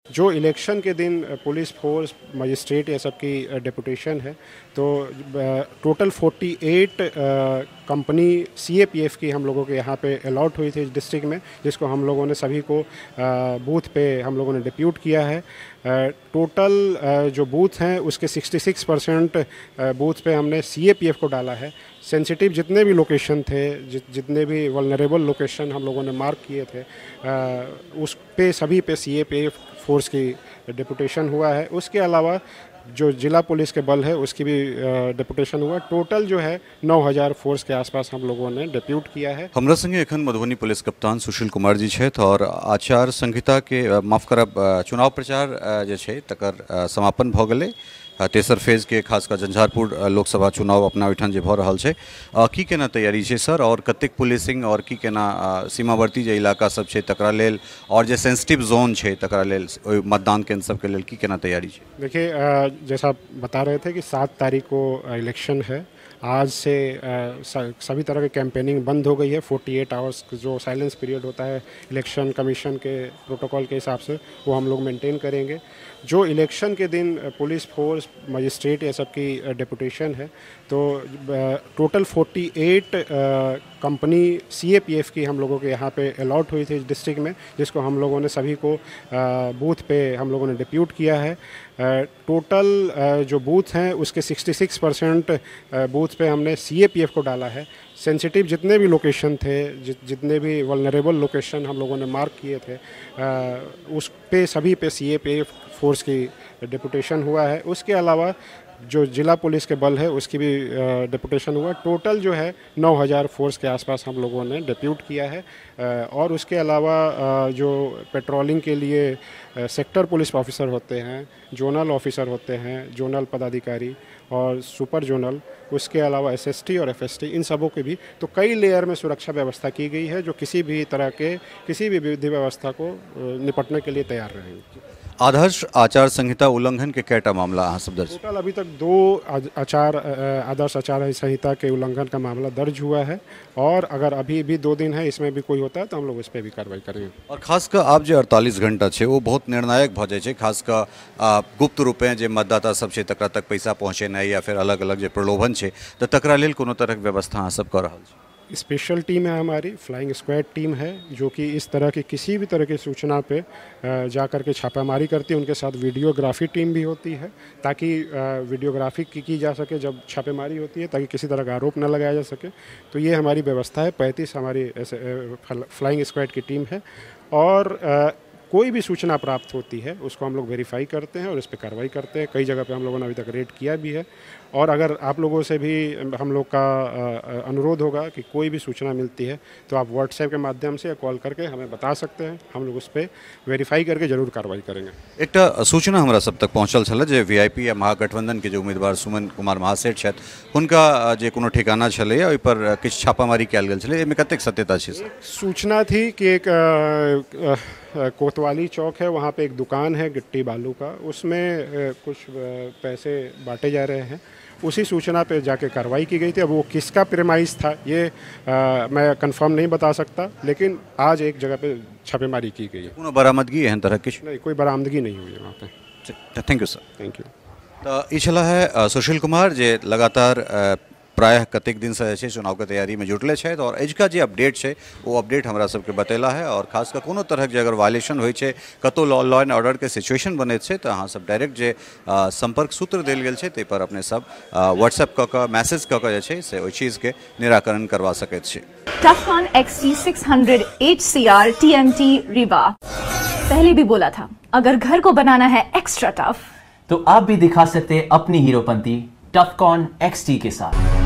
जो इलेक्शन के दिन पुलिस फोर्स मजिस्ट्रेट ये सब की डेपुटेशन है, तो टोटल 48 कंपनी CAPF की हम लोगों के यहाँ पे अलॉट हुई थी इस डिस्ट्रिक्ट में, जिसको हम लोगों ने सभी को बूथ पे हम लोगों ने डिप्यूट किया है। टोटल जो बूथ हैं उसके 66% बूथ पे हमने CAPF को डाला है। सेंसिटिव जितने भी लोकेशन थे, जितने भी वल्नरेबल लोकेशन हम लोगों ने मार्क किए थे, उस पे सभी पे CAPF फोर्स की डिपुटेशन हुआ है। उसके अलावा जो जिला पुलिस के बल है उसकी भी डिपुटेशन हुआ। टोटल जो है 9000 फोर्स के आसपास हम लोगों ने डिप्यूट किया है। हमरा संगे एखन मधुबनी पुलिस कप्तान सुशील कुमार जी छथि और आचार संहिता के माफ करब चुनाव प्रचार जे छै तकर समापन भ गेलै। तेसर फेज के खासकर झंझारपुर लोकसभा चुनाव अपना ओहिठाम जे भ रहल छै, की केना तैयारी छै सर, और कतेक पुलिसिंग और की केना सीमावर्ती जे इलाका सब छै तकरा लेल और जे सेंसिटिव जोन छै तकरा लेल मतदान केंद्र सब के लेल की केना तैयारी छै? देखिए, जैसा बता रहे थे कि 7 तारीख को इलेक्शन है। आज से सभी तरह की कैंपेनिंग बंद हो गई है। 48 आवर्स जो साइलेंस पीरियड होता है इलेक्शन कमीशन के प्रोटोकॉल के हिसाब से, वो हम लोग मेंटेन करेंगे। जो इलेक्शन के दिन पुलिस फोर्स मजिस्ट्रेट ये सब की डेपुटेशन है, तो टोटल 48 कंपनी CAPF की हम लोगों के यहाँ पे अलॉट हुई थी इस डिस्ट्रिक्ट में, जिसको हम लोगों ने सभी को बूथ पे हम लोगों ने डिप्यूट किया है। टोटल जो बूथ हैं उसके 66% बूथ पे हमने CAPF को डाला है। सेंसिटिव जितने भी लोकेशन थे, जितने भी वल्नरेबल लोकेशन हम लोगों ने मार्क किए थे, उस पे सभी पे CAPF फोर्स की डिपुटेशन हुआ है। उसके अलावा जो जिला पुलिस के बल है उसकी भी डिपुटेशन हुआ। टोटल जो है 9000 फोर्स के आसपास हम लोगों ने डिप्यूट किया है। और उसके अलावा जो पेट्रोलिंग के लिए सेक्टर पुलिस ऑफिसर होते हैं, जोनल ऑफिसर होते हैं, जोनल पदाधिकारी और सुपर जोनल, उसके अलावा SST और FST, इन सबों की भी तो कई लेयर में सुरक्षा व्यवस्था की गई है, जो किसी भी तरह के किसी भी विधि व्यवस्था को निपटने के लिए तैयार रहेंगे। आदर्श आचार संहिता उल्लंघन के कैटा मामला अहाँ सब दर्ज? टोटल अभी तक 2 आदर्श आचार संहिता के उल्लंघन का मामला दर्ज हुआ है, और अगर अभी भी 2 दिन है इसमें भी कोई होता है तो हम लोग इस पर भी कार्रवाई करेंगे। और खासकर आप जो 48 घंटा है वो बहुत निर्णायक भ जाए, खासकर गुप्त रूपे जो मतदाता सब है तकरा तक पैसा पहुँचेनाइ या फिर अलग अलग जो प्रलोभन है, तो तकरा लेल कोनो तरह के व्यवस्था अहाँ सब कर रहल छी? स्पेशल टीम है हमारी, फ्लाइंग स्क्वाड टीम है, जो कि इस तरह की किसी भी तरह की सूचना पे जा कर के छापामारी करती है। उनके साथ वीडियोग्राफी टीम भी होती है, ताकि वीडियोग्राफी की जा सके जब छापेमारी होती है, ताकि किसी तरह का आरोप न लगाया जा सके। तो ये हमारी व्यवस्था है। 35 हमारी फ्लाइंग स्क्वाड की टीम है, और कोई भी सूचना प्राप्त होती है उसको हम लोग वेरीफाई करते हैं और इस पर कार्रवाई करते हैं। कई जगह पे हम लोगों ने अभी तक रेड किया भी है। और अगर आप लोगों से भी हम लोग का अनुरोध होगा कि कोई भी सूचना मिलती है तो आप व्हाट्सएप के माध्यम से या कॉल करके हमें बता सकते हैं, हम लोग उस पर वेरीफाई करके जरूर कार्रवाई करेंगे। एक सूचना हमारा सब तक पहुँचल छल जे VIP या महागठबंधन के जो उम्मीदवार सुमन कुमार महासेठ छथि, हुनका जे कोनो ठिकाना छलै ओहि पर किछु छापामारी कयल गेल छलै, एहिमे कतेक सत्यता छै? सूचना थी कि एक कोतवाली चौक है, वहाँ पे एक दुकान है गिट्टी बालू का, उसमें कुछ पैसे बांटे जा रहे हैं। उसी सूचना पे जाके कार्रवाई की गई थी। अब वो किसका प्रेमाइस था ये मैं कंफर्म नहीं बता सकता, लेकिन आज एक जगह पे छापेमारी की गई है। कोनो बरामदगी एहन तरह किछु नहीं, कोई बरामदगी नहीं हुई है वहाँ पे। Thank you sir. Thank you. तो ई छला है सुशील कुमार जे लगातार प्रायः कतेक दिन से चुनाव के तैयारी में जुटले हैं, और एजुका जो अपडेट है वो अपडेट हमरा सबके बतेला है। और खासकर कोनो तरह के अगर वायलेशन हो कतो लॉ एंड ऑर्डर के सिचुएशन बने तो अहाँ सब डायरेक्ट जे संपर्क सूत्र दिल गेल छै पर अपने सब व्हाट्सएप क मैसेज क से ओहि चीज के निराकरण करवा सकैत छी। टफकॉन XT 600 HCR TMT रिबा। पहले भी बोला था, अगर घर को बनाना है एक्स्ट्रा टफ, तो आप भी दिखा सकते हैं अपनी हीरोपंती टफकॉन XT के साथ।